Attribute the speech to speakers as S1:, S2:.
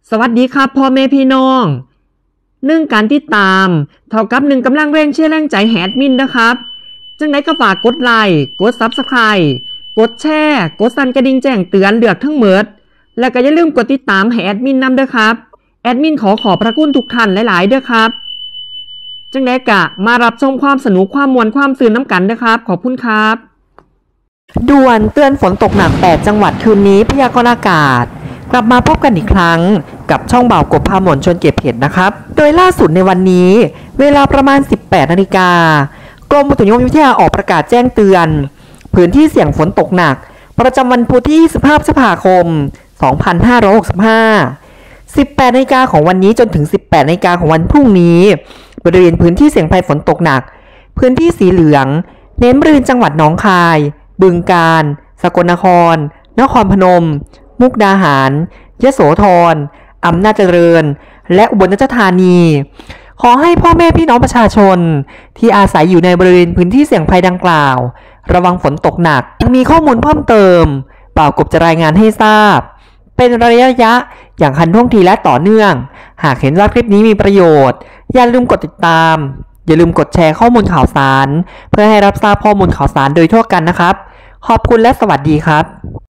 S1: สวัสดีครับพ่อแม่พี่น้องการติดตามเท่ากับกำลังแรงเชียร์แรงใจแฮดมินนะครับจังไดก็ฝากกดไลค์กด Subscribe กดแชร์กดสั่นกระดิ่งแจ้งเตือนเลือกทั้งหมดแล้วก็อย่าลืมกดติดตามให้แอดมินนำเด้อครับแอดมินขอบพระคุณทุกท่านหลายๆเด้อครับจังไดก็มารับชมความสนุกความม่วนความตื่นน้ำกันเด้อครับขอบคุณครับด่วนเตือนฝนตกหนัก8จังหวัดคืนนี้พยากรณ์อากาศกลับมาพบกันอีกครั้งกับช่องบ่าวกบพาหมอนชวนเก็บเห็ดนะครับโดยล่าสุดในวันนี้เวลาประมาณ 18 นาฬิกากรมอุตุนิยมวิทยาออกประกาศแจ้งเตือนพื้นที่เสี่ยงฝนตกหนักประจำวันพุธที่25 พฤษภาคม 2565 18 นาฬิกาของวันนี้จนถึง 18 นาฬิกาของวันพรุ่งนี้บริเวณพื้นที่เสี่ยงภัยฝนตกหนักพื้นที่สีเหลืองเน้นบริเวณจังหวัดหนองคายบึงกาฬสกลนครนครพนมมุกดาหารยโสธรอำนาจเจริญและอุบลราชธานีขอให้พ่อแม่พี่น้องประชาชนที่อาศัยอยู่ในบริเวณพื้นที่เสี่ยงภัยดังกล่าวระวังฝนตกหนักยังมีข้อมูลเพิ่มเติมบ่าวกบจะรายงานให้ทราบเป็นระยะอย่างทันท่วงทีและต่อเนื่องหากเห็นว่าคลิปนี้มีประโยชน์อย่าลืมกดติดตามอย่าลืมกดแชร์ข้อมูลข่าวสารเพื่อให้รับทราบข้อมูลข่าวสารโดยทั่วกันนะครับขอบคุณและสวัสดีครับ